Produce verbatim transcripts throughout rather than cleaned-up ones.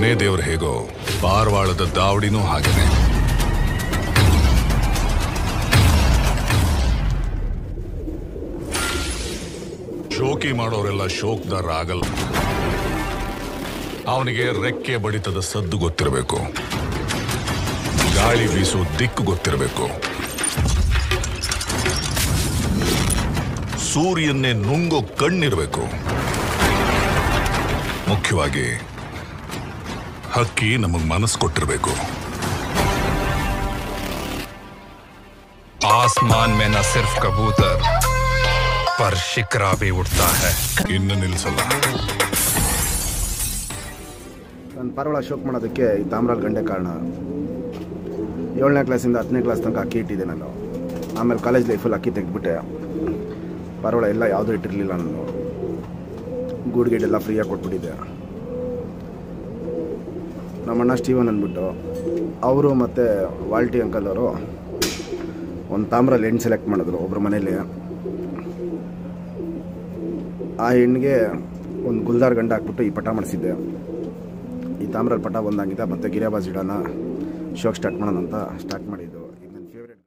ಮನೆ ದೇವ್ರು ಹೇಗೋ ಪಾರವಾಳದ ದಾವಡಿನೂ ಹಾಗೇನೆ. ಶೋಕಿ ಮಾಡೋರೆಲ್ಲ ಶೋಕ್ದಾರ ಆಗಲ್ಲ. ಅವನಿಗೆ ರೆಕ್ಕೆ ಬಡಿತದ ಸದ್ದು ಗೊತ್ತಿರಬೇಕು, ಗಾಳಿ ಬೀಸೋ ದಿಕ್ಕು ಗೊತ್ತಿರಬೇಕು, ಸೂರ್ಯನ್ನೇ ನುಂಗೋ ಕಣ್ಣಿರಬೇಕು. ಮುಖ್ಯವಾಗಿ ಹಕ್ಕಿ ನಮಗ್ ಮನಸ್ಸು ಕೊಟ್ಟಿರಬೇಕು. आसमान में न सिर्फ कबूतर पर शिकरा भी उड़ता है. ಇನ್ನು ನಿಲ್ಸಲ್ಲ. ನಾನು ಪಾರವಾಳ ಶೋಕ್ ಮಾಡೋದಕ್ಕೆ ಈ ತಾಮ್ರಾಲ್ ಗಂಡೆ ಕಾರಣ. ಏಳನೇ ಕ್ಲಾಸಿಂದ ಹತ್ತನೇ ಕ್ಲಾಸ್ ತನಕ ಅಕ್ಕಿ ಇಟ್ಟಿದ್ದೆ ನಾನು. ಆಮೇಲೆ ಕಾಲೇಜ್ ಲೈಫಲ್ಲಿ ಅಕ್ಕಿ ತೆಗೆದ್ಬಿಟ್ಟೆ. ಪಾರವಾಳ ಎಲ್ಲ ಯಾವುದೂ ಇಟ್ಟಿರಲಿಲ್ಲ ನಾನು. ಗೂಡ್ ಗೀಡೆಲ್ಲ ಫ್ರೀಯಾಗಿ ಕೊಟ್ಬಿಟ್ಟಿದ್ದೆ. ನಮ್ಮಣ್ಣ ಸ್ಟೀವನ್ ಅಂದ್ಬಿಟ್ಟು ಅವರು ಮತ್ತು ವಾಲ್ಟಿ ಅಂಕಲ್ ಅವರು ಒಂದು ತಾಮ್ರಲ್ಲಿ ಹೆಣ್ಣು ಸೆಲೆಕ್ಟ್ ಮಾಡಿದ್ರು ಒಬ್ಬರ ಮನೇಲಿ. ಆ ಹೆಣ್ಣಿಗೆ ಒಂದು ಗುಲ್ದಾರ್ ಗಂಡ ಹಾಕ್ಬಿಟ್ಟು ಈ ಪಟ ಮಾಡಿಸಿದ್ದೆ. ಈ ತಾಮ್ರಲ್ಲಿ ಪಟ ಬಂದಾಗಿದ್ದ ಮತ್ತು ಗಿರಿಯಾಬಾಜ್ ಇಡೋಣ ಶೋಕ್ ಸ್ಟಾರ್ಟ್ ಮಾಡೋಣ ಅಂತ ಸ್ಟಾರ್ಟ್ ಮಾಡಿದ್ದು. ಇದು ನನ್ನ ಫೇವ್ರೇಟ್.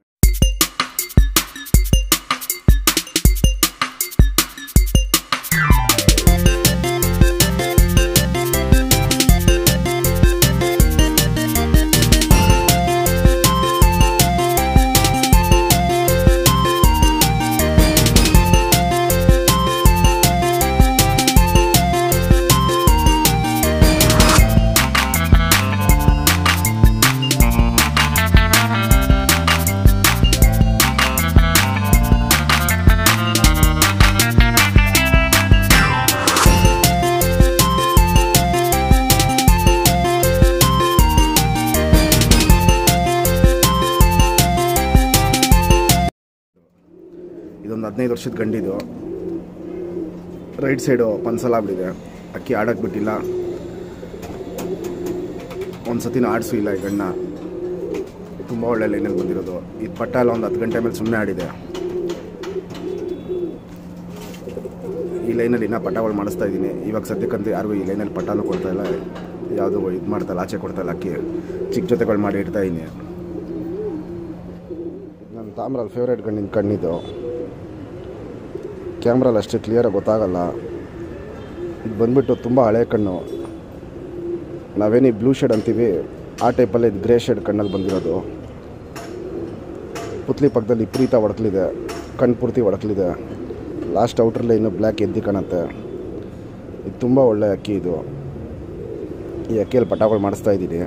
ಇದೊಂದು ಹದಿನೈದು ವರ್ಷದ ಗಂಡಿದು. ರೈಟ್ ಸೈಡು ಪನ್ಸಲ್ ಆಗ್ಬಿಟ್ಟಿದೆ. ಅಕ್ಕಿ ಆಡಕ್ಕೆ ಬಿಟ್ಟಿಲ್ಲ, ಒಂದು ಸತಿನೂ ಆಡಿಸು ಇಲ್ಲ ಈ ಗಣ್ಣ. ತುಂಬ ಒಳ್ಳೆ ಲೈನಲ್ಲಿ ಬಂದಿರೋದು. ಇದು ಪಟ್ಟ ಎಲ್ಲ ಒಂದು ಹತ್ತು ಗಂಟೆ ಮೇಲೆ ಸುಮ್ಮನೆ ಆಡಿದೆ. ಈ ಲೈನಲ್ಲಿ ಇನ್ನೂ ಪಟ್ಟಗಳು ಮಾಡಿಸ್ತಾ ಇದ್ದೀನಿ. ಇವಾಗ ಸದ್ಯಕ್ಕಂತೂ ಯಾರಿಗೂ ಈ ಲೈನಲ್ಲಿ ಪಟ್ಟನೂ ಕೊಡ್ತಾಯಿಲ್ಲ, ಯಾವುದೂ ಇದು ಮಾಡ್ತಾಯಿಲ್ಲ, ಆಚೆ ಕೊಡ್ತಾಯಿಲ್ಲ. ಅಕ್ಕಿ ಚಿಕ್ಕ ಜೊತೆಗಳು ಮಾಡಿ ಇಡ್ತಾಯಿದ್ದೀನಿ. ನನ್ನ ತಾಮ್ರಲ್ಲಿ ಫೇವ್ರೇಟ್ ಗಣ್ಣಿನ ಕಣ್ಣಿದ್ದು. ಕ್ಯಾಮ್ರಲ್ಲಿ ಅಷ್ಟೇ ಕ್ಲಿಯರಾಗಿ ಗೊತ್ತಾಗಲ್ಲ. ಇದು ಬಂದುಬಿಟ್ಟು ತುಂಬ ಹಳೆ ಕಣ್ಣು. ನಾವೇನು ಬ್ಲೂ ಶೇಡ್ ಅಂತೀವಿ, ಆ ಟೈಪಲ್ಲೇ ಇದು ಗ್ರೇ ಶೇಡ್ ಕಣ್ಣಲ್ಲಿ ಬಂದಿರೋದು. ಪುತ್ಲಿ ಪಕ್ಕದಲ್ಲಿ ವಿಪರೀತ ಒಡಕಲಿದೆ, ಕಣ್ಣು ಪೂರ್ತಿ ಒಡಕಲಿದೆ. ಲಾಸ್ಟ್ ಔಟ್ರಲ್ಲೇ ಇನ್ನೂ ಬ್ಲ್ಯಾಕ್ ಎದ್ದಿ ಕಾಣುತ್ತೆ. ಇದು ತುಂಬ ಒಳ್ಳೆ ಅಕ್ಕಿ. ಇದು ಈ ಅಕ್ಕಿಯಲ್ಲಿ ಪಟಾಗಳು ಮಾಡಿಸ್ತಾ ಇದ್ದೀನಿ.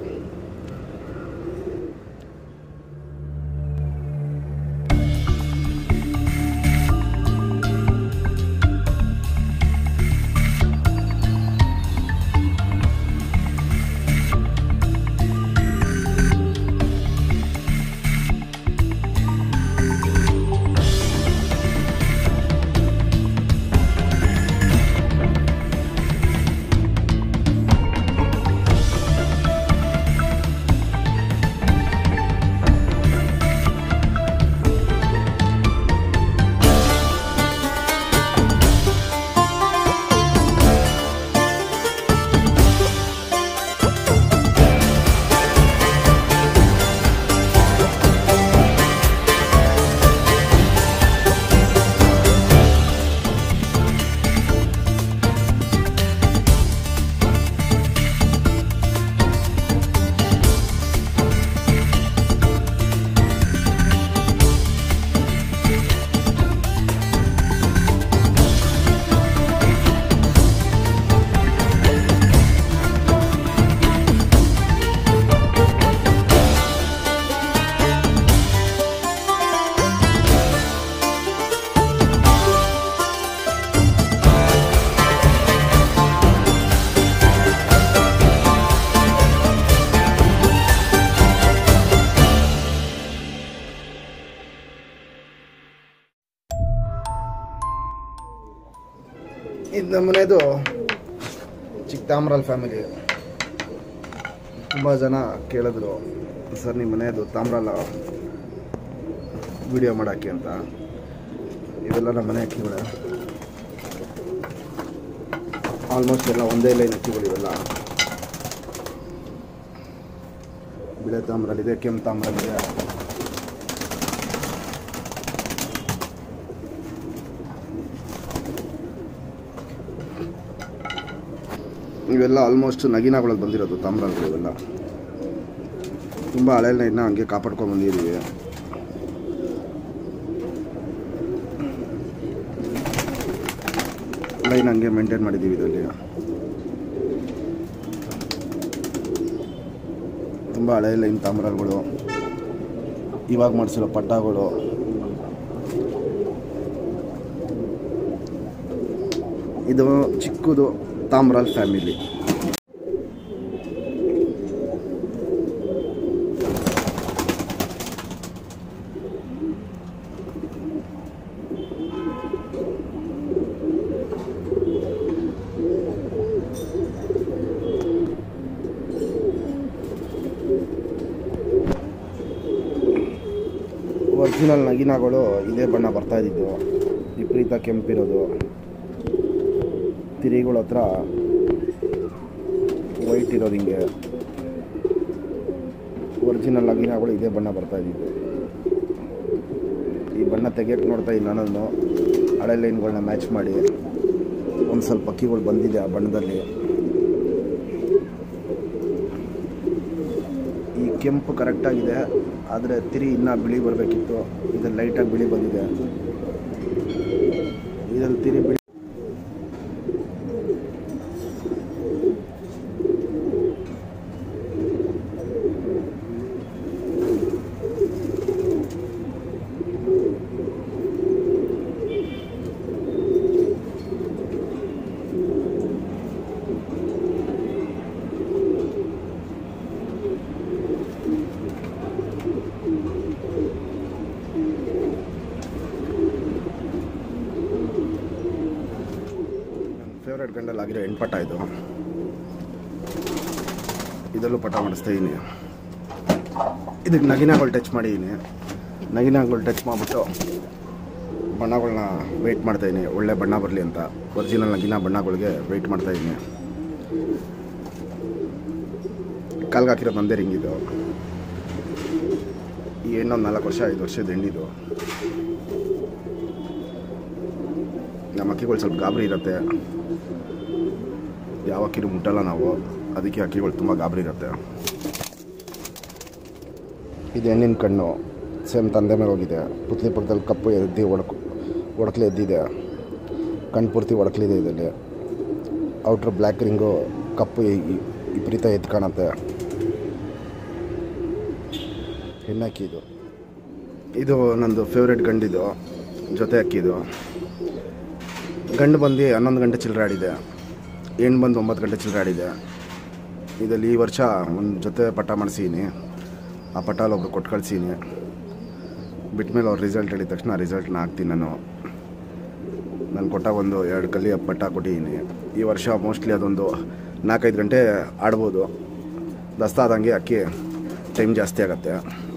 ಇದು ನಮ್ಮ ಮನೆಯದು ಚಿಕ್ಕ ತಾಮ್ರಾಲ್ ಫ್ಯಾಮಿಲಿ. ತುಂಬ ಜನ ಕೇಳಿದ್ರು, ಸರ್ ನಿಮ್ಮ ಮನೆಯದು ತಾಮ್ರಾಲ ವಿಡಿಯೋ ಮಾಡೋಕ್ಕೆ ಅಂತ. ಇವೆಲ್ಲ ನಮ್ಮ ಮನೆ ಅಕ್ಕಿಗಳು. ಆಲ್ಮೋಸ್ಟ್ ಎಲ್ಲ ಒಂದೇ ಲೈನ್ ಅಕ್ಕಿಗಳು ಇವೆಲ್ಲ. ಬಿಳೆ ತಾಮ್ರಲ್ಲಿದೆ, ಕೆಂಪು ತಾಮ್ರಲ್ಲಿದೆ. ಇವೆಲ್ಲ ಆಲ್ಮೋಸ್ಟ್ ನಗಿನಾಗಳಲ್ಲಿ ಬಂದಿರೋದು ತಾಮ್ರಗಳು. ಇವೆಲ್ಲ ತುಂಬ ಹಳೆಯಲ್ಲ, ಇನ್ನೂ ಹಂಗೆ ಕಾಪಾಡ್ಕೊಂಡು ಬಂದಿದ್ದೀವಿ. ಲೈನ್ ಹಂಗೆ ಮೇಂಟೈನ್ ಮಾಡಿದ್ದೀವಿ. ಇದರಲ್ಲಿ ತುಂಬ ಹಳೆಯ ಲೈನ್ ತಾಮ್ರಗಳು, ಇವಾಗ ಮಾಡಿಸಿರೋ ಪಟ್ಟಗಳು. ಇದು ಚಿಕ್ಕದು ತಾಮ್ರಾಲ್ ಫ್ಯಾಮಿಲಿ. ಒರಿಜಿನಲ್ ನಗಿನಾಗಳು ಇದೇ ಬಣ್ಣ ಬರ್ತಾ ಇದ್ದಿದ್ದು, ವಿಪರೀತ ಕೆಂಪಿರೋದು. ತಿರಿಗಳ ಹತ್ರ ವೈಟ್ ಇರೋದು. ಹಿಂಗೆ ಒರಿಜಿನಲ್ ನಗಿನಾಗಳು ಇದೇ ಬಣ್ಣ ಬರ್ತಾ ಇದ್ದಿದ್ದು. ಈ ಬಣ್ಣ ತೆಗಿಯೋಕ್ಕೆ ನೋಡ್ತಾ ಇದ್ದೀನಿ ನಾನು. ಹಳೆ ಲೈನ್ಗಳನ್ನ ಮ್ಯಾಚ್ ಮಾಡಿ ಒಂದು ಸ್ವಲ್ಪ ಅಕ್ಕಿಗಳು ಬಂದಿದೆ ಆ ಬಣ್ಣದಲ್ಲಿ. ಈ ಕೆಂಪು ಕರೆಕ್ಟಾಗಿದೆ, ಆದರೆ ತಿರಿ ಇನ್ನೂ ಬಿಳಿ ಬರಬೇಕಿತ್ತು. ಇದರಲ್ಲಿ ಲೈಟಾಗಿ ಬಿಳಿ ಬಂದಿದೆ. ಇದರಲ್ಲಿ ತಿರಿ ಬಿಳಿ ಫೇವ್ರೇಟ್ ಗಂಡಲ್ಲಿ ಆಗಿರೋ ಎಂಟು ಪಟ. ಇದು ಇದರಲ್ಲೂ ಪಟ ಮಾಡಿಸ್ತಾ ಇದ್ದೀನಿ. ಇದಕ್ಕೆ ನಗಿನಾಗಳು ಟಚ್ ಮಾಡಿದ್ದೀನಿ. ನಗಿನಾಗಳು ಟಚ್ ಮಾಡಿಬಿಟ್ಟು ಬಣ್ಣಗಳನ್ನ ವೆಯ್ಟ್ ಮಾಡ್ತಾಯಿದ್ದೀನಿ, ಒಳ್ಳೆ ಬಣ್ಣ ಬರಲಿ ಅಂತ. ಒರಿಜಿನಲ್ ನಗಿನ ಬಣ್ಣಗಳಿಗೆ ವೆಯ್ಟ್ ಮಾಡ್ತಾಯಿದ್ದೀನಿ. ಕಾಲ್ಗೆ ಹಾಕಿರೋದು ಒಂದೇ ರಿಂಗಿದು. ಈ ಇನ್ನೊಂದು ನಾಲ್ಕು ವರ್ಷ ಐದು ವರ್ಷದ ಹೆಣ್ಣಿದು. ನಮ್ಮ ಅಕ್ಕಿಗಳು ಸ್ವಲ್ಪ ಗಾಬರಿ ಇರುತ್ತೆ, ಯಾವ ಅಕ್ಕಿನೂ ಮುಟ್ಟಲ್ಲ ನಾವು. ಅದಕ್ಕೆ ಅಕ್ಕಿಗಳು ತುಂಬ ಗಾಬರಿ ಇರುತ್ತೆ. ಇದು ಹೆಣ್ಣಿನ ಕಣ್ಣು ಸೇಮ್ ತಂದೆ ಮೇಲೆ ಹೋಗಿದೆ. ಪುತ್ಲಿ ಪಕ್ಕದಲ್ಲಿ ಕಪ್ಪು ಎದ್ದು ಒಡಕ್ ಒಡಕ್ಲೆ ಎದ್ದಿದೆ. ಕಣ್ಣು ಪೂರ್ತಿ ಒಡಕ್ಲಿದೆ. ಇದರಲ್ಲಿ ಔಟ್ರ್ ಬ್ಲ್ಯಾಕ್ ರಿಂಗು ಕಪ್ಪು ವಿಪರೀತ ಎದ್ದು ಕಾಣುತ್ತೆ. ಹೆಣ್ಣಕ್ಕಿ ಇದು. ಇದು ನಂದು ಫೇವ್ರೇಟ್ ಗಂಡಿದು, ಜೊತೆ ಅಕ್ಕಿದು. ಗಂಡು ಬಂದು ಹನ್ನೊಂದು ಗಂಟೆ ಚಿಲ್ಲರೆ ಆಡಿದೆ, ಹೆಣ್ಣು ಬಂದು ಒಂಬತ್ತು ಗಂಟೆ ಚಿಲ್ಲರೆ ಆಡಿದೆ. ಇದರಲ್ಲಿ ಈ ವರ್ಷ ಒಂದು ಜೊತೆ ಪಟ್ಟ ಮಾಡಿಸೀನಿ. ಆ ಪಟ್ಟಾಲ್ ಒಬ್ರು ಕೊಟ್ಟು ಕಳಿಸೀನಿ. ಬಿಟ್ಮೇಲೆ ಅವ್ರು ರಿಸಲ್ಟ್ ಹೇಳಿದ ತಕ್ಷಣ ರಿಸಲ್ಟ್ನ ಹಾಕ್ತೀನಿ ನಾನು. ನಾನು ಕೊಟ್ಟ ಒಂದು ಎರಡು ಕಲ್ಲಿ ಪಟ್ಟ ಕೊಟ್ಟಿದ್ದೀನಿ. ಈ ವರ್ಷ ಮೋಸ್ಟ್ಲಿ ಅದೊಂದು ನಾಲ್ಕೈದು ಗಂಟೆ ಆಡ್ಬೋದು. ದಸ್ತಾ ಆದಂಗೆ ಅಕ್ಕಿ ಟೈಮ್ ಜಾಸ್ತಿ ಆಗುತ್ತೆ.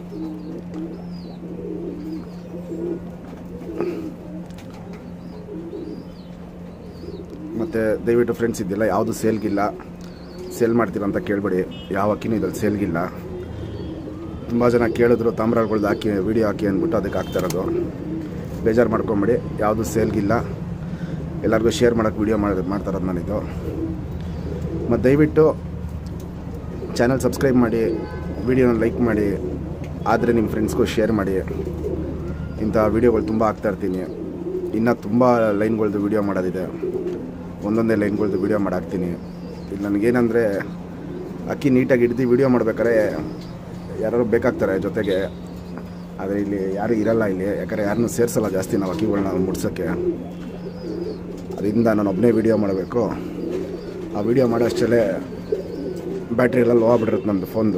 ಮತ್ತು ದಯವಿಟ್ಟು ಫ್ರೆಂಡ್ಸ್ ಇದ್ದಿಲ್ಲ ಯಾವುದು ಸೇಲ್ಗಿಲ್ಲ, ಸೇಲ್ ಮಾಡ್ತೀರಾ ಅಂತ ಕೇಳಬೇಡಿ. ಯಾವ ಅಕ್ಕಿನೂ ಇದ್ರಲ್ಲಿ ಸೇಲ್ಗಿಲ್ಲ. ತುಂಬ ಜನ ಕೇಳಿದ್ರು ತಾಮ್ರಗಳ್ದು ಹಾಕಿ ವೀಡಿಯೋ ಹಾಕಿ ಅಂದ್ಬಿಟ್ಟು ಅದಕ್ಕೆ ಹಾಕ್ತಾಯಿರೋದು. ಬೇಜಾರು ಮಾಡ್ಕೊಂಬೇಡಿ, ಯಾವುದು ಸೇಲ್ಗಿಲ್ಲ. ಎಲ್ಲರಿಗೂ ಶೇರ್ ಮಾಡೋಕ್ಕೆ ವೀಡಿಯೋ ಮಾಡಿ ಮಾಡ್ತಾಯಿರೋದು ನಾನಿದು. ಮತ್ತು ದಯವಿಟ್ಟು ಚಾನಲ್ ಸಬ್ಸ್ಕ್ರೈಬ್ ಮಾಡಿ, ವೀಡಿಯೋನ ಲೈಕ್ ಮಾಡಿ, ಆದರೆ ನಿಮ್ಮ ಫ್ರೆಂಡ್ಸ್ಗೂ ಶೇರ್ ಮಾಡಿ. ಇಂಥ ವೀಡಿಯೋಗಳು ತುಂಬ ಹಾಕ್ತಾಯಿರ್ತೀನಿ. ಇನ್ನೂ ತುಂಬ ಲೈನ್ಗಳ್ದು ವೀಡಿಯೋ ಮಾಡೋದಿದೆ. ಒಂದೊಂದೇ ಲೈನ್ಗಳ್ದು ವೀಡಿಯೋ ಮಾಡಾಕ್ತೀನಿ. ಇಲ್ಲಿ ನನಗೇನೆಂದರೆ ಅಕ್ಕಿ ನೀಟಾಗಿ ಹಿಡ್ದು ವೀಡಿಯೋ ಮಾಡ್ಬೇಕಾದ್ರೆ ಯಾರು ಬೇಕಾಗ್ತಾರೆ ಜೊತೆಗೆ. ಆದರೆ ಇಲ್ಲಿ ಯಾರೂ ಇರಲ್ಲ ಇಲ್ಲಿ, ಯಾಕಂದರೆ ಯಾರನ್ನೂ ಸೇರಿಸಲ್ಲ ಜಾಸ್ತಿ ನಾವು ಅಕ್ಕಿಗಳನ್ನ ಮುಡ್ಸೋಕ್ಕೆ. ಅದರಿಂದ ನಾನು ಒಬ್ಬನೇ ವೀಡಿಯೋ ಮಾಡಬೇಕು. ಆ ವೀಡಿಯೋ ಮಾಡೋ ಅಷ್ಟೇ ಬ್ಯಾಟ್ರಿ ಎಲ್ಲ ಲೋ ಆಗ್ಬಿಟ್ಟಿರುತ್ತೆ ನಮ್ಮದು ಫೋನ್ದು.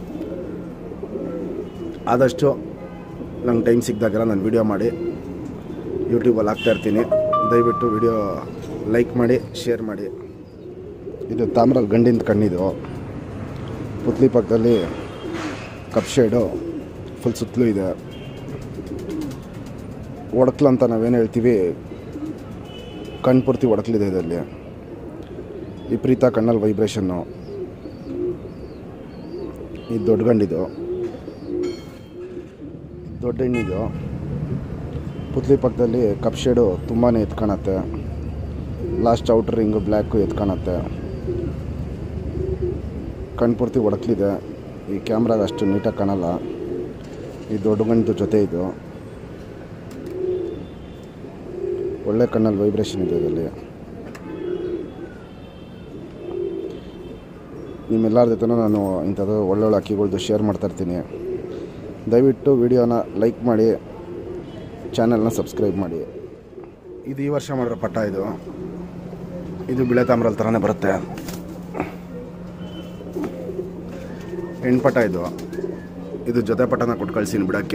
ಆದಷ್ಟು ನಂಗೆ ಟೈಮ್ ಸಿಕ್ಕಿದಾಗೆಲ್ಲ ನಾನು ವೀಡಿಯೋ ಮಾಡಿ ಯೂಟ್ಯೂಬಲ್ಲಿ ಹಾಕ್ತಾಯಿರ್ತೀನಿ. ದಯವಿಟ್ಟು ವೀಡಿಯೋ ಲೈಕ್ ಮಾಡಿ, ಶೇರ್ ಮಾಡಿ. ಇದು ತಾಮ್ರಲ್ಲಿ ಗಂಡಿನ ಕಣ್ಣಿದು. ಪುತ್ಲಿ ಪಕ್ಕದಲ್ಲಿ ಕಪ್ ಶೇಡು ಫುಲ್ ಸುತ್ತಲೂ ಇದೆ. ಒಡಕ್ಲು ಅಂತ ನಾವೇನು ಹೇಳ್ತೀವಿ, ಕಣ್ಣು ಪೂರ್ತಿ ಒಡಕ್ಲಿದೆ ಇದರಲ್ಲಿ. ವಿಪರೀತ ಕಣ್ಣಲ್ಲಿ ವೈಬ್ರೇಷನ್ನು. ಇದು ದೊಡ್ಡ ಗಂಡಿದು, ದೊಡ್ಡ ಹೆಣ್ಣಿದು. ಪುತ್ಲಿ ಪಕ್ಕದಲ್ಲಿ ಕಪ್ ಶೇಡು ತುಂಬಾ ಎದ್ದು ಕಾಣುತ್ತೆ. ಲಾಸ್ಟ್ ಔಟರ್ ರಿಂಗು ಬ್ಲ್ಯಾಕು ಎದ್ದು ಕಾಣುತ್ತೆ. ಕಣ್ಣು ಪೂರ್ತಿ ಒಡಕ್ಲಿದೆ. ಈ ಕ್ಯಾಮ್ರಾಗ ಅಷ್ಟು ನೀಟಾಗಿ ಕಾಣಲ್ಲ. ಈ ದೊಡ್ಡ ಗಂಡು ಜೊತೆ ಇದು ಒಳ್ಳೆ ಕಣ್ಣಲ್ಲಿ ವೈಬ್ರೇಷನ್ ಇದೆ ಇದರಲ್ಲಿ. ನಿಮ್ಮೆಲ್ಲರ ಜೊತೆನೂ ನಾನು ಇಂಥದ್ದು ಒಳ್ಳೊಳ್ಳೆ ಅಕ್ಕಿಗಳ್ದು ಶೇರ್ ಮಾಡ್ತಾಯಿರ್ತೀನಿ. ದಯವಿಟ್ಟು ವಿಡಿಯೋನ ಲೈಕ್ ಮಾಡಿ, ಚಾನಲ್ನ ಸಬ್ಸ್ಕ್ರೈಬ್ ಮಾಡಿ. ಇದು ಈ ವರ್ಷ ಮಾಡಿರೋ ಪಟ್ಟ. ಇದು ಇದು ಬಿಳೆ ತಾಮ್ರಲ್ಲಿ ಥರನೇ ಬರುತ್ತೆ. ಹೆಣ್ಪಟ್ಟ ಇದು ಇದು ಜೊತೆ ಪಟ್ಟನ ಕೊಟ್ಟು ಕಳಿಸಿನಿ ಬಿಡೋಕ್ಕೆ.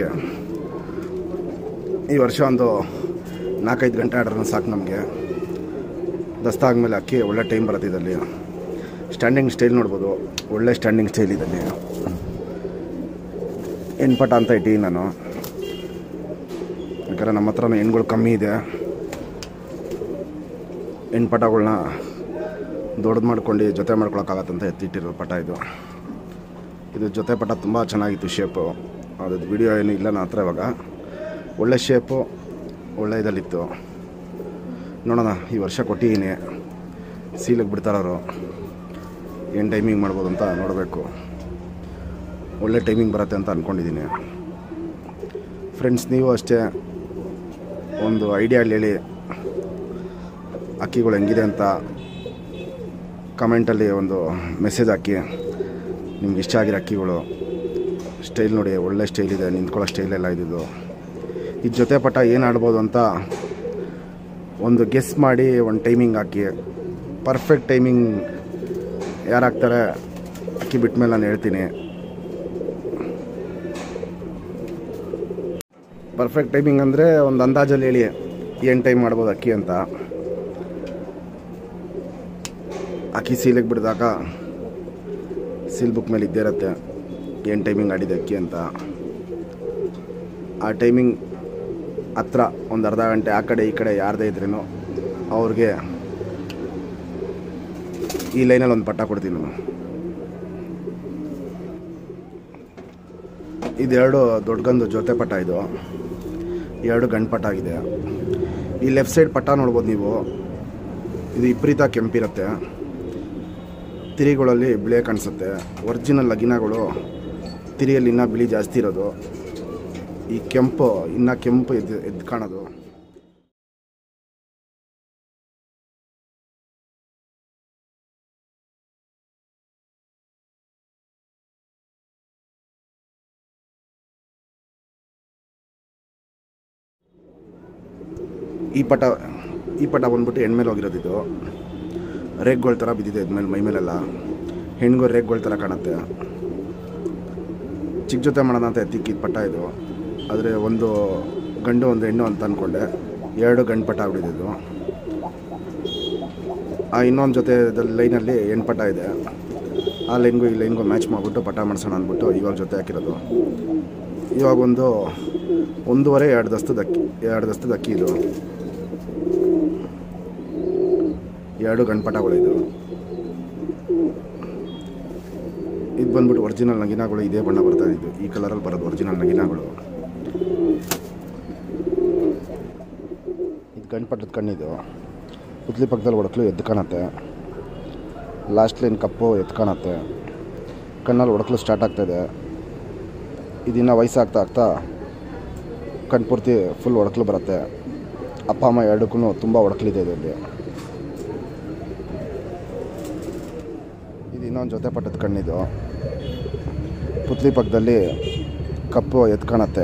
ಈ ವರ್ಷ ಒಂದು ನಾಲ್ಕೈದು ಗಂಟೆ ಆಡ್ರೂ ಸಾಕು ನಮಗೆ. ದಸ್ತ ಆದಮೇಲೆ ಅಕ್ಕಿ ಒಳ್ಳೆ ಟೈಮ್ ಬರುತ್ತೆ ಇದರಲ್ಲಿ. ಸ್ಟ್ಯಾಂಡಿಂಗ್ ಸ್ಟೈಲ್ ನೋಡ್ಬೋದು, ಒಳ್ಳೆ ಸ್ಟ್ಯಾಂಡಿಂಗ್ ಸ್ಟೈಲ್ ಇದರಲ್ಲಿ. ಹೆಣ್ಪಟ್ಟ ಅಂತ ಇಟ್ಟೀನಿ ನಾನು, ಯಾಕಂದರೆ ನಮ್ಮ ಹತ್ರ ಹೆಣ್ಗಳು ಕಮ್ಮಿ ಇದೆ. ಹೆಣ್ಪಟ್ಟಗಳನ್ನ ದೊಡ್ಡದು ಮಾಡ್ಕೊಂಡು ಜೊತೆ ಮಾಡ್ಕೊಳಕ್ಕಾಗತ್ತಂತ ಎತ್ತಿಟ್ಟಿರೋ ಪಟ್ಟ ಇದು. ಇದು ಜೊತೆ ಪಟ್ಟ ತುಂಬ ಚೆನ್ನಾಗಿತ್ತು ಶೇಪು. ಅದ್ರದ್ದು ವಿಡಿಯೋ ಏನು ಇಲ್ಲ ನನ್ನ ಹತ್ರ ಇವಾಗ. ಒಳ್ಳೆ ಶೇಪು, ಒಳ್ಳೆ ಇದಲ್ಲಿತ್ತು. ನೋಡೋಣ, ಈ ವರ್ಷ ಕೊಟ್ಟಿದ್ದೀನಿ. ಸೀಲಿಗೆ ಬಿಡ್ತಾರವರು ಏನು ಟೈಮಿಂಗ್ ಮಾಡ್ಬೋದು ಅಂತ ನೋಡಬೇಕು. ಒಳ್ಳೆ ಟೈಮಿಂಗ್ ಬರುತ್ತೆ ಅಂತ ಅಂದ್ಕೊಂಡಿದ್ದೀನಿ. ಫ್ರೆಂಡ್ಸ್, ನೀವು ಅಷ್ಟೇ ಒಂದು ಐಡಿಯಾ ಹೇಳಿ ಅಕ್ಕಿಗಳು ಹೆಂಗಿದೆ ಅಂತ ಕಮೆಂಟಲ್ಲಿ ಒಂದು ಮೆಸೇಜ್ ಹಾಕಿ. ನಿಮ್ಗೆ ಇಷ್ಟ ಆಗಿರೋ ಅಕ್ಕಿಗಳು ಸ್ಟೈಲ್ ನೋಡಿ, ಒಳ್ಳೆ ಸ್ಟೈಲ್ ಇದೆ, ನಿಂತ್ಕೊಳ್ಳೋ ಸ್ಟೈಲೆಲ್ಲ ಇದ್ದಿದ್ದು. ಇದು ಜೊತೆ ಪಟ್ಟ ಏನು ಆಡ್ಬೋದು ಅಂತ ಒಂದು ಗೆಸ್ ಮಾಡಿ ಒಂದು ಟೈಮಿಂಗ್ ಹಾಕಿ. ಪರ್ಫೆಕ್ಟ್ ಟೈಮಿಂಗ್ ಯಾರು ಹಾಕ್ತಾರೆ ಅಕ್ಕಿ ಬಿಟ್ಟ ಮೇಲೆ ನಾನು ಹೇಳ್ತೀನಿ. ಪರ್ಫೆಕ್ಟ್ ಟೈಮಿಂಗ್ ಅಂದರೆ ಒಂದು ಅಂದಾಜಲ್ಲಿ ಹೇಳಿ ಏನು ಟೈಮ್ ಮಾಡ್ಬೋದು ಅಕ್ಕಿ ಅಂತ. ಅಕ್ಕಿ ಸೀಲಿಗೆ ಬಿಡಿದಾಗ ಸೀಲ್ ಬುಕ್ ಮೇಲೆ ಇದ್ದೇ ಇರುತ್ತೆ ಏನು ಟೈಮಿಂಗ್ ಆಡಿದೆ ಅಕ್ಕಿ ಅಂತ. ಆ ಟೈಮಿಂಗ್ ಹತ್ರ ಒಂದು ಅರ್ಧ ಗಂಟೆ ಆ ಕಡೆ ಈ ಕಡೆ ಯಾರದೇ ಇದ್ರೇನೋ ಅವ್ರಿಗೆ ಈ ಲೈನಲ್ಲಿ ಒಂದು ಪಟ್ಟ ಕೊಡ್ತೀನಿ ನಾನು. ಇದೆರಡು ದೊಡ್ಡ ಗಂದು ಜೊತೆ ಪಟ್ಟ. ಇದು ಎರಡು ಗಂಡು ಪಟ್ಟ ಆಗಿದೆ. ಈ ಲೆಫ್ಟ್ ಸೈಡ್ ಪಟ್ಟ ನೋಡ್ಬೋದು ನೀವು. ಇದು ವಿಪರೀತ ಕೆಂಪಿರುತ್ತೆ, ತಿರಿಗಳಲ್ಲಿ ಬಿಳಿ ಕಾಣಿಸುತ್ತೆ. ಒರಿಜಿನಲ್ ಲಗಿನಗಳು ತಿರಿಯಲ್ಲಿ ಇನ್ನೂ ಬಿಳಿ ಜಾಸ್ತಿ ಇರೋದು. ಈ ಕೆಂಪು ಇನ್ನೂ ಕೆಂಪು ಎದ್ದು ಎದ್ದು ಕಾಣೋದು. ಈ ಪಟ ಈ ಪಟ ಬಂದ್ಬಿಟ್ಟು ಹೆಣ್ಮೇಲೆ ಹೋಗಿರೋದು. ಇದು ರೇಗ್ಗಳ ಥರ ಬಿದ್ದಿದೆ ಇದ್ಮೇಲೆ ಮೈ ಮೇಲೆಲ್ಲ. ಹೆಣ್ಗೂ ರೇಗ್ಗಳ ಥರ ಕಾಣುತ್ತೆ. ಚಿಕ್ಕ ಜೊತೆ ಮಾಡೋಣ ಅಂತ ಎತ್ತಿಕ್ಕಿದ ಪಟ್ಟ ಇದು. ಆದರೆ ಒಂದು ಗಂಡು ಒಂದು ಹೆಣ್ಣು ಅಂತ ಅಂದ್ಕೊಂಡೆ. ಎರಡು ಗಂಡು ಪಟ್ಟ ಆಗ್ಬಿಟ್ಟಿದ್ದು. ಆ ಇನ್ನೊಂದು ಜೊತೆ ಲೈನಲ್ಲಿ ಹೆಣ್ಣು ಪಟ್ಟ ಇದೆ. ಆ ಲೈನ್ಗೂ ಈ ಲೈನ್ಗೂ ಮ್ಯಾಚ್ ಮಾಡಿಬಿಟ್ಟು ಪಟ್ಟ ಮಾಡಿಸೋಣ ಅಂದ್ಬಿಟ್ಟು ಇವಾಗ ಜೊತೆ ಹಾಕಿರೋದು. ಇವಾಗ ಒಂದು ಒಂದೂವರೆ ಎರಡು ದಸ್ತದ ಅಕ್ಕಿ ಎರಡು ದಸ್ತದ ಅಕ್ಕಿ ಇದು. ಎರಡು ಗಂಟಪಟಗಳು ಇದು. ಇದು ಬಂದ್ಬಿಟ್ಟು ಒರಿಜಿನಲ್ ನಗಿನಾಗಳು. ಇದೇ ಬಣ್ಣ ಬರ್ತಾ ಇದ್ದು, ಈ ಕಲರಲ್ಲಿ ಬರೋದು ಒರಿಜಿನಲ್ ನಗಿನಾಗಳು. ಇದು ಗಂಟಪಟ್ಟದ ಕಣ್ಣಿದು. ಪುತ್ಲಿ ಪಕ್ಕದಲ್ಲಿ ಹೊಡಕ್ಲು ಎದ್ದು ಕಾಣುತ್ತೆ. ಲಾಸ್ಟ್ ಲೈನ್ ಕಪ್ಪು ಎದ್ದು ಕಾಣುತ್ತೆ. ಕಣ್ಣಲ್ಲಿ ಹೊಡಕ್ಲು ಸ್ಟಾರ್ಟ್ ಆಗ್ತಾಯಿದೆ. ಇದಿನ್ನು ವಯಸ್ಸಾಗ್ತಾ ಆಗ್ತಾ ಕಣ್ಣು ಪೂರ್ತಿ ಫುಲ್ ಹೊಡಕ್ಲು ಬರುತ್ತೆ. ಅಪ್ಪ ಅಮ್ಮ ಎರಡಕ್ಕೂ ತುಂಬ ಹೊಡಕ್ಲಿದೆ ಇದರಲ್ಲಿ. ಇದು ಇನ್ನೊಂದು ಜೊತೆ ಪಟ್ಟದ ಕಣ್ಣಿದು. ಪುತ್ಲಿ ಪಕ್ಕದಲ್ಲಿ ಕಪ್ಪು ಎದ್ದು ಕಾಣುತ್ತೆ.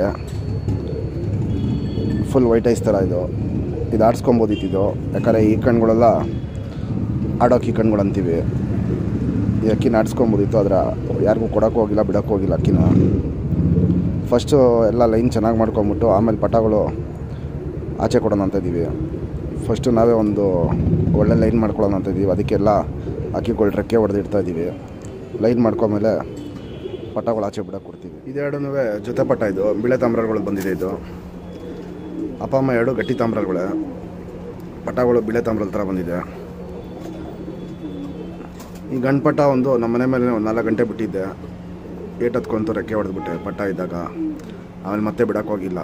ಫುಲ್ ವೈಟ್ ಐಸ್ ಥರ ಇದು. ಇದು ಆಡಿಸ್ಕೊಬೋದಿತ್ತಿದ್ದು, ಯಾಕಂದರೆ ಈ ಕಣ್ಗಳೆಲ್ಲ ಆಡೋಕ್ಕಿ ಕಣ್ಗಳು ಅಂತೀವಿ. ಈ ಅಕ್ಕಿನ ಆಡಿಸ್ಕೊಬೋದಿತ್ತು, ಆದರೆ ಯಾರಿಗೂ ಕೊಡೋಕ್ಕೂ ಹೋಗಿಲ್ಲ, ಬಿಡೋಕ್ಕೂ ಹೋಗಿಲ್ಲ ಅಕ್ಕಿನ. ಫಸ್ಟು ಎಲ್ಲ ಲೈನ್ ಚೆನ್ನಾಗಿ ಮಾಡ್ಕೊಂಬಿಟ್ಟು ಆಮೇಲೆ ಪಟಗಳು ಆಚೆ ಕೊಡೋಣ ಅಂತ ಇದ್ದೀವಿ. ಫಸ್ಟು ನಾವೇ ಒಂದು ಒಳ್ಳೆ ಲೈನ್ ಮಾಡ್ಕೊಳ್ಳೋಣ ಅಂತ ಇದ್ದೀವಿ. ಅದಕ್ಕೆಲ್ಲ ಅಕ್ಕಿಗಳು ರೆಕ್ಕೆ ಹೊಡೆದಿಡ್ತಾ ಇದ್ದೀವಿ. ಲೈನ್ ಮಾಡ್ಕೊಂಮೇಲೆ ಪಟಗಳು ಆಚೆ ಬಿಡೋಕೆ ಕೊಡ್ತೀವಿ. ಇದೆರಡೂ ಜೊತೆ ಪಟ್ಟ. ಇದು ಬಿಳೆ ತಾಮ್ರಗಳು ಬಂದಿದೆ. ಇದು ಅಪ್ಪ ಅಮ್ಮ ಎರಡು ಗಟ್ಟಿ ತಾಮ್ರಗಳೇ. ಪಟಗಳು ಬಿಳೆ ತಾಮ್ರದ ಥರ ಬಂದಿದೆ. ಈ ಗಂಡು ಪಟ್ಟ ಒಂದು ನಮ್ಮ ಮನೆ ಮೇಲೆ ಒಂದು ನಾಲ್ಕು ಗಂಟೆ ಬಿಟ್ಟಿದ್ದೆ. ಏಟತ್ಕೊಂತು ರೆಕ್ಕೆ ಹೊಡೆದ್ಬಿಟ್ಟೆ ಪಟ್ಟ ಇದ್ದಾಗ. ಆಮೇಲೆ ಮತ್ತೆ ಬಿಡೋಕ್ಕೋಗಿಲ್ಲ.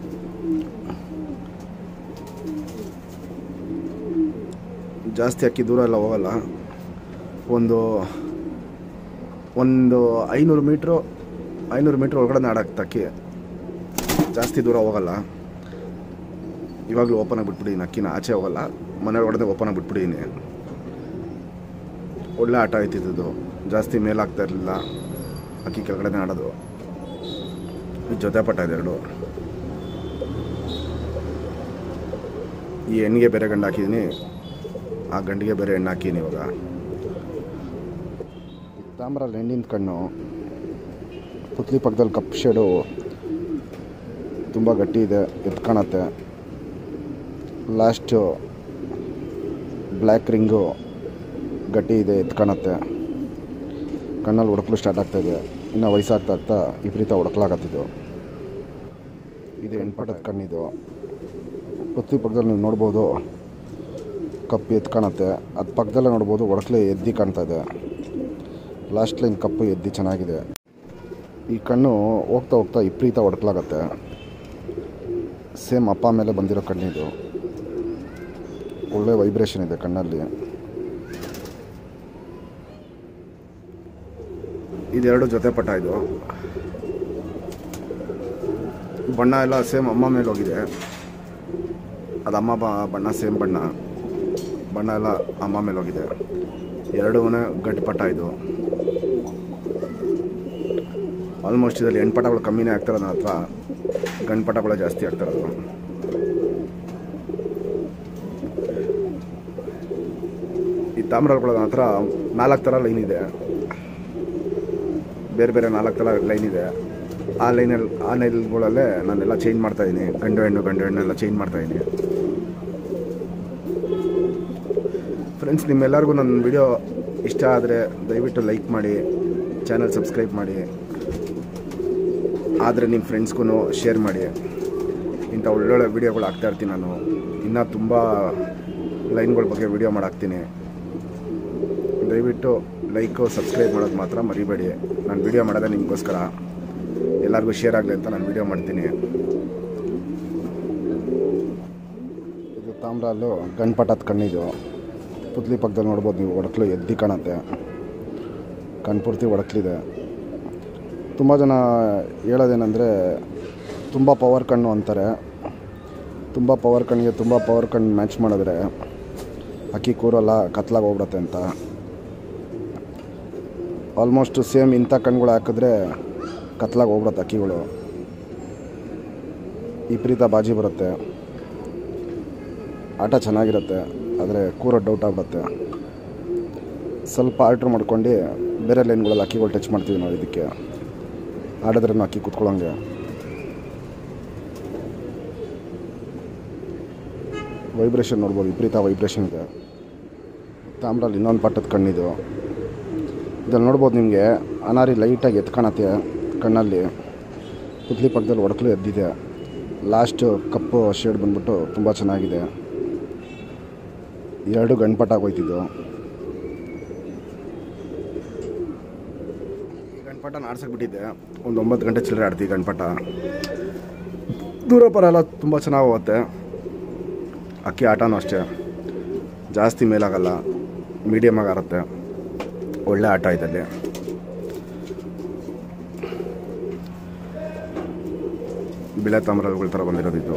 ಜಾಸ್ತಿ ಅಕ್ಕಿ ದೂರ ಎಲ್ಲ ಹೋಗಲ್ಲ. ಒಂದು ಒಂದು ಐನೂರು ಮೀಟ್ರು ಐನೂರು ಮೀಟ್ರ್ ಒಳಗಡೆ ಆಡಾಕ್ತ ಅಕ್ಕಿ. ಜಾಸ್ತಿ ದೂರ ಹೋಗಲ್ಲ. ಇವಾಗಲೂ ಓಪನಾಗಿ ಬಿಟ್ಬಿಟ್ಟಿದ್ದೀನಿ. ಅಕ್ಕಿನ ಆಚೆ ಹೋಗಲ್ಲ, ಮನೆ ಒಳಗಡೆ ಓಪನಾಗಿ ಬಿಟ್ಬಿಟ್ಟಿದ್ದೀನಿ. ಒಳ್ಳೆ ಆಟ ಆಯ್ತಿದ್ದು. ಜಾಸ್ತಿ ಮೇಲಾಗ್ತಾ ಇರಲಿಲ್ಲ. ಅಕ್ಕಿ ಕೆಳಗಡೆ ಆಡೋದು. ಜೊತೆ ಪಟ್ಟ ಇದೆ ಎರಡು. ಈ ಹೆಣ್ಣಿಗೆ ಬೇರೆ ಗಂಡು ಹಾಕಿದ್ದೀನಿ, ಆ ಗಂಡಿಗೆ ಬೇರೆ ಹೆಣ್ಣು ಹಾಕಿದ್ದೀನಿ. ಇವಾಗ ತಾಮ್ರಲ್ಲಿ ಹೆಣ್ಣಿನ ಕಣ್ಣು, ಪುತ್ಲಿ ಪಕ್ಕದಲ್ಲಿ ಕಪ್ ಶೇಡು ತುಂಬ ಗಟ್ಟಿ ಇದೆ, ಎತ್ತು ಕಾಣುತ್ತೆ. ಲಾಸ್ಟು ಬ್ಲ್ಯಾಕ್ ರಿಂಗು ಗಟ್ಟಿ ಇದೆ, ಎತ್ತು ಕಾಣುತ್ತೆ. ಕಣ್ಣಲ್ಲಿ ಹುಡುಕಲು ಸ್ಟಾರ್ಟ್ ಆಗ್ತಾಯಿದೆ. ಇನ್ನು ವಯಸ್ಸಾಗ್ತಾ ಆಗ್ತಾ ವಿಪರೀತ ಹುಡುಕ್ಲಾಗತ್ತಿದ್ದು. ಇದು ಹೆಣ್ಪಟ್ಟದ ಕಣ್ಣಿದು. ಪುತ್ಲಿ ಪಕ್ಕದಲ್ಲಿ ನೀವು ನೋಡ್ಬೋದು ಕಪ್ಪು ಎದ್ದು ಕಾಣುತ್ತೆ. ಅದು ಪಕ್ಕದಲ್ಲೇ ನೋಡ್ಬೋದು ಒಡಕ್ಲೆ ಎದ್ದಿ ಕಾಣ್ತಾ ಇದೆ. ಲಾಸ್ಟ್ ಲೈನ್ ಕಪ್ಪು ಎದ್ದಿ ಚೆನ್ನಾಗಿದೆ. ಈ ಕಣ್ಣು ಹೋಗ್ತಾ ಹೋಗ್ತಾ ವಿಪರೀತ ಒಡಕ್ಲಾಗತ್ತೆ. ಸೇಮ್ ಅಪ್ಪ ಮೇಲೆ ಬಂದಿರೋ ಕಣ್ಣಿದು. ಒಳ್ಳೆ ವೈಬ್ರೇಷನ್ ಇದೆ ಕಣ್ಣಲ್ಲಿ. ಇದೆರಡು ಜೊತೆ ಪಟ್ಟ. ಇದು ಬಣ್ಣ ಎಲ್ಲ ಸೇಮ್ ಅಮ್ಮ ಮೇಲೆ ಹೋಗಿದೆ. ಅದು ಅಮ್ಮ ಬ ಬಣ್ಣ ಸೇಮ್ ಬಣ್ಣ ಬಣ್ಣ ಎಲ್ಲ ಅಮ್ಮ ಮೇಲೆ ಹೋಗಿದೆ. ಎರಡೂ ಗಟ್ಟಿ ಪಟ್ಟ. ಇದು ಆಲ್ಮೋಸ್ಟ್ ಇದರಲ್ಲಿ ಹೆಣ್ಪಟಗಳು ಕಮ್ಮಿನೇ ಆಗ್ತಾರದು. ನನ್ನ ಹತ್ರ ಗಂಡು ಪಟಗಳು ಜಾಸ್ತಿ ಆಗ್ತಾರದು. ಈ ತಾಮ್ರಗಳ ಹತ್ರ ನಾಲ್ಕು ಥರ ಲೈನ್ ಇದೆ. ಬೇರೆ ಬೇರೆ ನಾಲ್ಕು ಥರ ಲೈನ್ ಇದೆ. ಆ ಲೈನಲ್ಲಿ ಆ ಲೈನ್ಗಳಲ್ಲೇ ನಾನೆಲ್ಲ ಚೇಂಜ್ ಮಾಡ್ತಾಯಿದ್ದೀನಿ. ಗಂಡು ಹೆಣ್ಣು ಗಂಡು ಹೆಣ್ಣೆಲ್ಲ ಚೇಂಜ್ ಮಾಡ್ತಾಯಿದ್ದೀನಿ. ಫ್ರೆಂಡ್ಸ್, ನಿಮ್ಮೆಲ್ಲರಿಗೂ ನನ್ನ ವಿಡಿಯೋ ಇಷ್ಟ ಆದರೆ ದಯವಿಟ್ಟು ಲೈಕ್ ಮಾಡಿ, ಚಾನಲ್ ಸಬ್ಸ್ಕ್ರೈಬ್ ಮಾಡಿ, ಆದರೆ ನಿಮ್ಮ ಫ್ರೆಂಡ್ಸ್ಗೂ ಶೇರ್ ಮಾಡಿ. ಇಂಥ ಒಳ್ಳೊಳ್ಳೆ ವೀಡಿಯೋಗಳು ಹಾಕ್ತಾಯಿರ್ತೀನಿ ನಾನು. ಇನ್ನೂ ತುಂಬ ಲೈನ್ಗಳ ಬಗ್ಗೆ ವೀಡಿಯೋ ಮಾಡಾಕ್ತೀನಿ. ದಯವಿಟ್ಟು ಲೈಕು ಸಬ್ಸ್ಕ್ರೈಬ್ ಮಾಡೋದು ಮಾತ್ರ ಮರಿಬೇಡಿ. ನಾನು ವೀಡಿಯೋ ಮಾಡೋದೇ ನಿಮಗೋಸ್ಕರ, ಎಲ್ಲರಿಗೂ ಶೇರ್ ಆಗಲಿ ಅಂತ ನಾನು ವೀಡಿಯೋ ಮಾಡ್ತೀನಿ. ಇದು ತಾಮ್ರಲ್ಲೂ ಗಂಡ್ಪಟ್ಟದ ಕಣ್ಣಿದು. ಪುತ್ಲಿ ಪಕ್ಕದಲ್ಲಿ ನೋಡ್ಬೋದು ನೀವು, ಒಡಕ್ಲು ಎದ್ದಿ ಕಾಣುತ್ತೆ. ಕಣ್ಣು ಪೂರ್ತಿ ಒಡಕ್ಲಿದೆ. ತುಂಬ ಜನ ಹೇಳೋದೇನೆಂದರೆ ತುಂಬ ಪವರ್ ಕಣ್ಣು ಅಂತಾರೆ. ತುಂಬ ಪವರ್ ಕಣ್ಣಿಗೆ ತುಂಬ ಪವರ್ ಕಣ್ಣು ಮ್ಯಾಚ್ ಮಾಡಿದ್ರೆ ಅಕ್ಕಿ ಕೂರಲ್ಲ, ಕತ್ಲಾಗಿ ಹೋಗ್ಬಿಡುತ್ತೆ ಅಂತ. ಆಲ್ಮೋಸ್ಟ್ ಸೇಮ್ ಇಂಥ ಕಣ್ಗಳು ಹಾಕಿದ್ರೆ ಕತ್ಲಾಗಿ ಹೋಗ್ಬಿಡುತ್ತೆ ಅಕ್ಕಿಗಳು. ವಿಪರೀತ ಬಾಜಿ ಬರುತ್ತೆ. ಆಟ ಚೆನ್ನಾಗಿರುತ್ತೆ, ಆದರೆ ಕೂರೋ ಡೌಟ್ ಆಗ್ಬಿಡುತ್ತೆ. ಸ್ವಲ್ಪ ಆಲ್ಟ್ರ್ ಮಾಡ್ಕೊಂಡು ಬೇರೆ ಲೈನ್ಗಳಲ್ಲಿ ಅಕ್ಕಿಗಳು ಟಚ್ ಮಾಡ್ತೀವಿ ನಾವು. ಇದಕ್ಕೆ ಆಡಿದ್ರೆ ಅಕ್ಕಿ ಕೂತ್ಕೊಳ್ಳೋಂಗೆ. ವೈಬ್ರೇಷನ್ ನೋಡ್ಬೋದು, ವಿಪರೀತ ವೈಬ್ರೇಷನ್ ಇದೆ. ತಾಮ್ರಲ್ಲಿ ಇನ್ನೊಂದು ಪಟ್ಟದ ಕಣ್ಣಿದು. ಇದನ್ನು ನೋಡ್ಬೋದು ನಿಮಗೆ, ಅನಾರಿ ಲೈಟಾಗಿ ಎತ್ತು ಕಾಣುತ್ತೆ ಕಣ್ಣಲ್ಲಿ. ಪುತ್ಲಿ ಪಕ್ಕದಲ್ಲಿ ಒಡಕಲು ಎದ್ದಿದೆ. ಲಾಸ್ಟು ಕಪ್ಪು ಶೇಡ್ ಬಂದ್ಬಿಟ್ಟು ತುಂಬ ಚೆನ್ನಾಗಿದೆ. ಎರಡು ಗಂಡ್ಪಟ್ಟ ಆಗೋಯ್ತಿದ್ದು. ಈ ಗಂಡ್ಪಟ್ಟ ಆಡ್ಸಕ್ಕೆ ಬಿಟ್ಟಿದ್ದೆ. ಒಂದು ಒಂಬತ್ತು ಗಂಟೆ ಚಿಲ್ಲರೆ ಆಡ್ತೀವಿ ಗಂಡ್ಪಟ್ಟ. ದೂರ ಪರ ಎಲ್ಲ ತುಂಬ ಚೆನ್ನಾಗಿ ಹೋಗುತ್ತೆ. ಅಕ್ಕಿ ಆಟನೂ ಅಷ್ಟೇ, ಜಾಸ್ತಿ ಮೇಲಾಗಲ್ಲ, ಮೀಡಿಯಮಾಗಿ ಆರುತ್ತೆ. ಒಳ್ಳೆ ಆಟ ಇದಲ್ಲಿ. ಬಿಳೆ ತಾಮ್ರಗಳ ಥರ ಬಂದಿರೋದಿದ್ದು.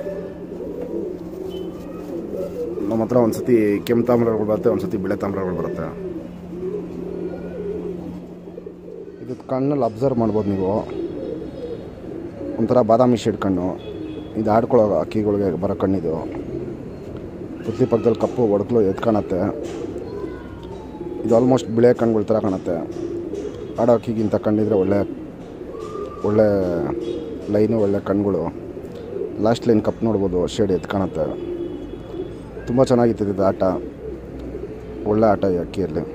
ನಮ್ಮ ಹತ್ರ ಒಂದು ಸತಿ ಕೆಂಪು ತಾಮ್ರಗಳು ಬರುತ್ತೆ, ಒಂದು ಸತಿ ಬಿಳೆ ತಾಮ್ರಗಳು ಬರುತ್ತೆ. ಇದು ಕಣ್ಣಲ್ಲಿ ಅಬ್ಸರ್ವ್ ಮಾಡ್ಬೋದು ನೀವು, ಒಂಥರ ಬಾದಾಮಿ ಶೇಡ್ ಕಣ್ಣು. ಇದು ಆಡ್ಕೊಳ್ಳೋ ಅಕ್ಕಿಗಳಿಗೆ ಬರೋ ಕಣ್ಣಿದು. ಪುತ್ಲಿ ಪಕ್ಕದಲ್ಲಿ ಕಪ್ಪು ಒಡಕಲು ಎದ್ದು ಕಾಣುತ್ತೆ. ಇದು ಆಲ್ಮೋಸ್ಟ್ ಬಿಳೆ ಕಣ್ಣುಗಳ ಥರ ಕಾಣುತ್ತೆ. ಆಡೋ ಅಕ್ಕಿಗಿಂತ ಕಣ್ಣಿದ್ರೆ ಒಳ್ಳೆ ಒಳ್ಳೆ ಲೈನು, ಒಳ್ಳೆ ಕಣ್ಣುಗಳು. ಲಾಸ್ಟ್ ಲೈನ್ ಕಪ್ ನೋಡ್ಬೋದು, ಶೇಡ್ ಎದ್ದು ಕಾಣುತ್ತೆ. ತುಂಬ ಚೆನ್ನಾಗಿತ್ತು ಇದು ಆಟ. ಒಳ್ಳೆ ಆಟ ಈ ಅಕ್ಕಿಯಲ್ಲಿ.